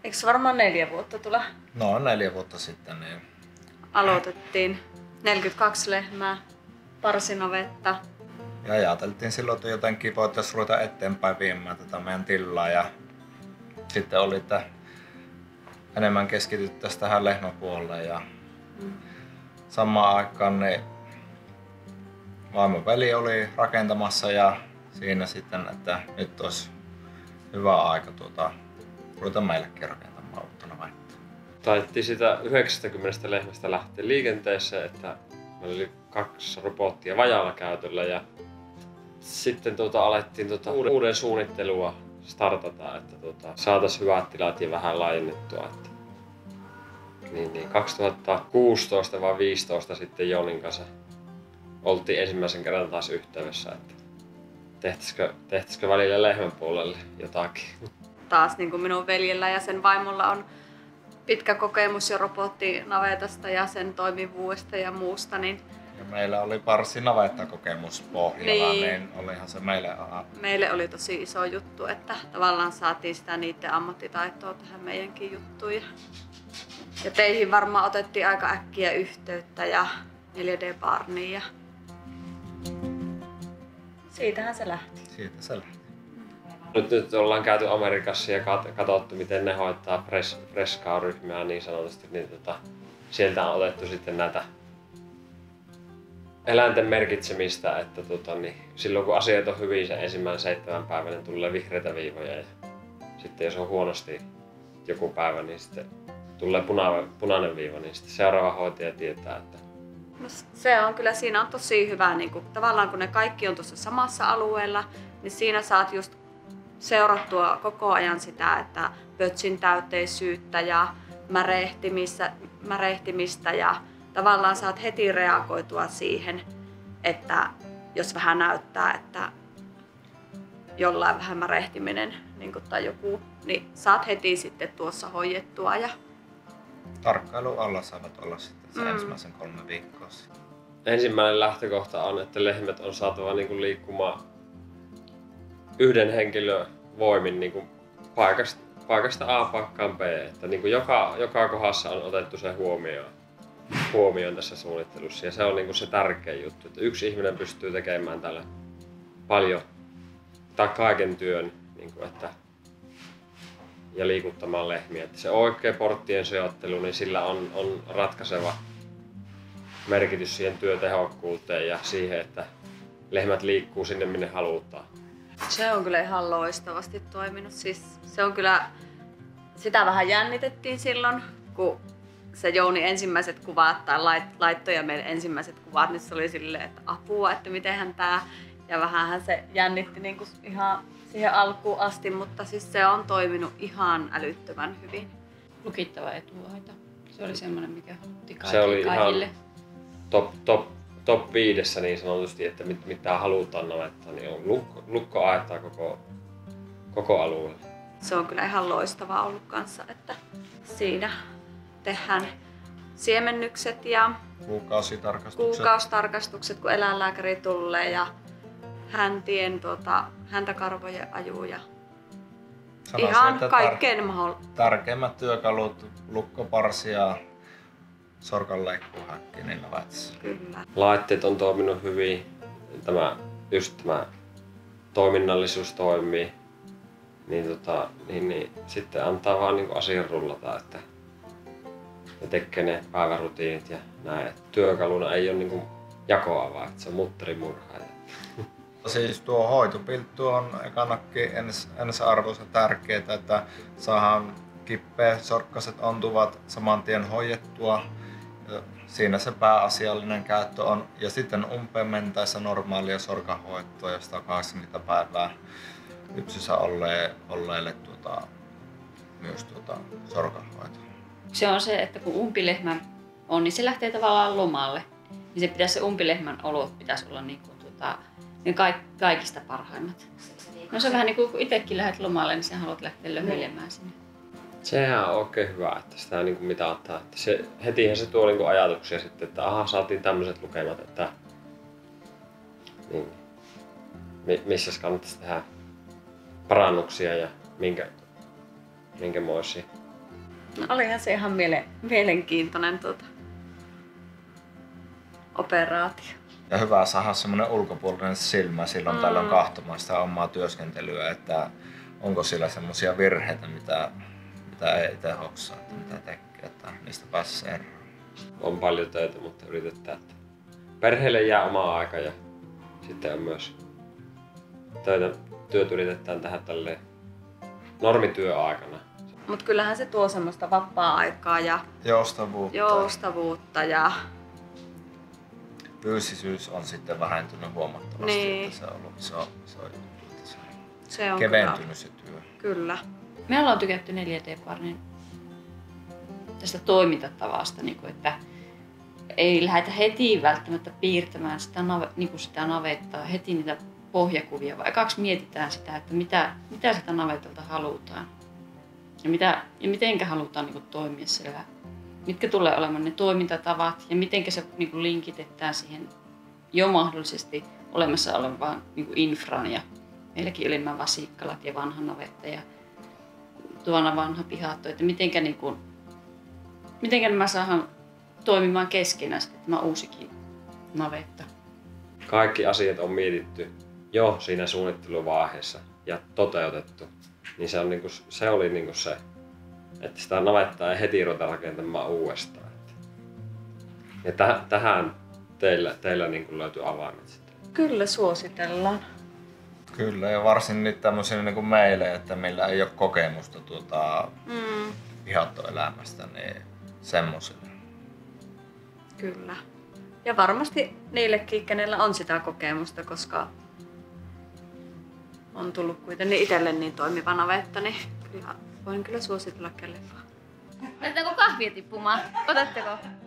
Eikö varmaan 4 vuotta tule? No 4 vuotta sitten niin. Aloitettiin 42 lehmää, parsinavetta. Ja ajateltiin silloin, että jotenkin voitaisiin ruveta eteenpäin viemään tätä meidän tilaa. Ja sitten oli, että enemmän keskityttäisiin tähän lehmäpuolelle. Ja samaan aikaan niin vaimon veli oli rakentamassa ja siinä sitten, että nyt olisi hyvä aika ruveta meillekin rakentamaan uutta navettaa. Taidettiin sitä 90 lehmästä lähteä liikenteeseen, että meillä oli 2 robottia vajaalla käytöllä ja sitten alettiin uuden suunnittelua startata, että saataisiin hyvät tilat ja vähän laajennettua. Että, niin 2016 vai 2015 sitten Jonin kanssa oltiin ensimmäisen kerran taas yhteydessä, että tehtäisikö välillä lehmän puolelle jotakin. Taas niin kuin minun veljellä ja sen vaimolla on pitkä kokemus jo robottinavetasta ja sen toimivuudesta ja muusta. Niin ja meillä oli parsinavettakokemus pohjalla, niin olihan se meille oli tosi iso juttu, että tavallaan saatiin sitä niiden ammattitaitoa tähän meidänkin juttuun. Ja teihin varmaan otettiin aika äkkiä yhteyttä ja 4D-barniin ja siitähän se lähti. Siitä se lähti. Nyt ollaan käyty Amerikassa ja katsottu, miten ne hoitaa fresh-cow-ryhmää niin sanotusti. Niin sieltä on otettu sitten näitä eläinten merkitsemistä, että silloin kun asiat on hyvin, sen ensimmäinen 7 päivänä tulee vihreitä viivoja ja sitten jos on huonosti joku päivä, niin sitten tulee punainen viiva, niin sitten seuraava hoitaja tietää, että no, se on kyllä, siinä on tosi hyvä, niin kuin, tavallaan kun ne kaikki on tuossa samassa alueella, niin siinä saat just seurattua koko ajan sitä, että pötsin täyteisyyttä ja märehtimistä ja tavallaan saat heti reagoitua siihen, että jos vähän näyttää, että jollain vähän märehtiminen niin tai joku, niin saat heti sitten tuossa hoidettua. Ja tarkkailun alla saavat olla sitten se ensimmäisen 3 viikkoa. Ensimmäinen lähtökohta on, että lehmät on saatava niin liikkumaan yhden henkilön voimin niin paikasta A paikkaan B. Että niin joka kohdassa on otettu se huomioon tässä suunnittelussa ja se on niin se tärkein juttu, että yksi ihminen pystyy tekemään tällä paljon tai kaiken työn niin ja liikuttamaan lehmiä. Että se oikea porttien sijoittelu, niin sillä on ratkaiseva merkitys siihen työtehokkuuteen ja siihen, että lehmät liikkuu sinne minne halutaan. Se on kyllä ihan loistavasti toiminut. Siis se on kyllä, sitä vähän jännitettiin silloin, kun se Jouni ensimmäiset kuvat tai laittoi meille ensimmäiset kuvat, niin se oli silleen, että apua, että mitenhän tää. Ja vähänhän se jännitti niin kuin ihan siihen alkuun asti, mutta siis se on toiminut ihan älyttömän hyvin. Lukittava etuaita. Se oli semmoinen, mikä otti se oli kaikille. Ihan top 5 niin sanotusti, että mitä halutaan navettaa, niin on lukkoaittaa koko alueella. Se on kyllä ihan loistavaa ollut kanssa, että siinä tehdään siemennykset ja kuukausitarkastukset, kun eläinlääkäri tulee ja häntien, häntäkarvojen aju ja ihan kaikkeen mahdollista. Tärkeimmät työkalut, lukkoparsi ja sorkanleikkuuhäkki niin navetassa. Kyllä. Laitteet on toiminut hyvin, tämä toiminnallisuus toimii, niin sitten antaa vaan niin asian rullata, että ne tekee ne päivärutiinit ja näin. Työkaluna ei ole niin jakoa vaan, että se on mutterimurhaaja. Siis tuo hoitopilttu on ekanakin ensiarvoisen tärkeää, että saadaan kippeä sorkkaset ontuvat saman tien hoidettua. Siinä se pääasiallinen käyttö on. Ja sitten umpeen mentäessä normaalia sorkahoitoa ja 180 päivää lypsyssä olleille myös sorkahoitoa. Se on se, että kun umpilehmä on, niin se lähtee tavallaan lomalle. Niin se umpilehmän olot pitäisi olla niin kuin, kaikista parhaimmat. No se on vähän niin kuin kun itsekin lähdet lomalle, niin sä haluat lähteä löhyilemään sinne. Sehän on oikein hyvä, että sitä niin kuin mitataan. Että hetihän se tuo niin kuin ajatuksia sitten, että aha, saatiin tämmöiset lukemat, että niin, missä kannattaisi tehdä parannuksia ja minkämoisia. No olihan se ihan mielenkiintoinen operaatio. Ja hyvä saada semmoinen ulkopuolinen silmä silloin tällöin kahtomaan sitä omaa työskentelyä, että onko siellä semmoisia virheitä, mitä ei itse hoksaa, että mitä tekee, että niistä pääsee eroon. On paljon töitä, mutta yritetään, että perheelle jää oma aika ja sitten on myös työt yritetään tehdä tälleen normityöaikana. Mutta kyllähän se tuo semmoista vapaa-aikaa ja joustavuutta ja fyysisyys on sitten vähentynyt huomattavasti, niin. Että se on ollut iso juttu, että se on keventynyt se työ. Kyllä. Me ollaan tykätty 4T-partnerin tästä toimintatavasta, että ei lähdetä heti välttämättä piirtämään sitä navettaa, heti niitä pohjakuvia, vaan ekaksi mietitään sitä, että mitä sitä navetalta halutaan ja mitenkä halutaan toimia siellä. Mitkä tulee olemaan ne toimintatavat ja miten se linkitetään siihen jo mahdollisesti olemassa olevaan infraan. Ja meilläkin oli nämä vasikkalat ja vanha navetta ja tuona vanha pihatto, että mitenkä nämä saadaan toimimaan keskenään sitten tämä uusikin navetta. Kaikki asiat on mietitty jo siinä suunnitteluvaiheessa ja toteutettu. Niin se oli se, että sitä navettaa ei heti ruveta rakentamaan uudestaan. Ja tähän teillä löytyy avaimet sitten. Kyllä suositellaan. Kyllä, ja varsin nyt tämmöisille niin kuin meille, että meillä ei ole kokemusta pihattoelämästä, niin semmosille. Kyllä. Ja varmasti niillekin, kenellä on sitä kokemusta, koska on tullut kuitenkin itselle niin toimiva navetta, niin voin kyllä suositella kelle vaan. Otettaako kahvia tippumaan? Otatteko?